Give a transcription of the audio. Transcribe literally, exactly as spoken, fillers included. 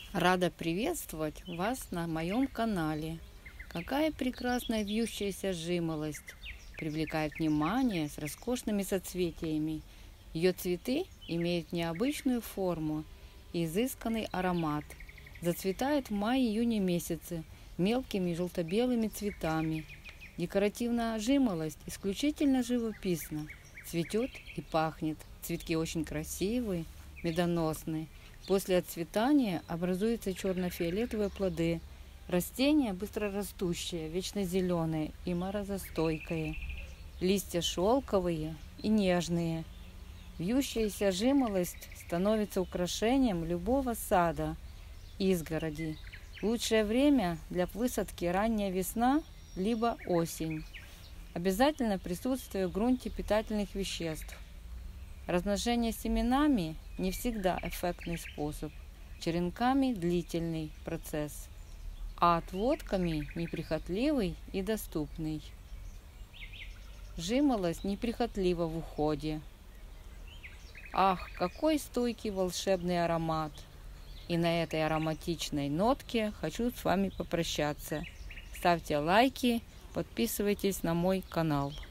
Рада приветствовать вас на моем канале. Какая прекрасная вьющаяся жимолость привлекает внимание с роскошными соцветиями. Ее цветы имеют необычную форму и изысканный аромат. Зацветает в мае-июне месяце мелкими желто-белыми цветами. Декоративная жимолость исключительно живописна. Цветет и пахнет. Цветки очень красивые, медоносные. После отцветания образуются черно-фиолетовые плоды. Растение быстрорастущее, вечно зеленое и морозостойкое. Листья шелковые и нежные. Вьющаяся жимолость становится украшением любого сада, изгороди. Лучшее время для высадки ранняя весна либо осень. Обязательно присутствие в грунте питательных веществ. Размножение семенами не всегда эффектный способ, черенками длительный процесс, а отводками неприхотливый и доступный. Жимолость неприхотлива в уходе. Ах, какой стойкий волшебный аромат! И на этой ароматичной нотке хочу с вами попрощаться. Ставьте лайки, подписывайтесь на мой канал.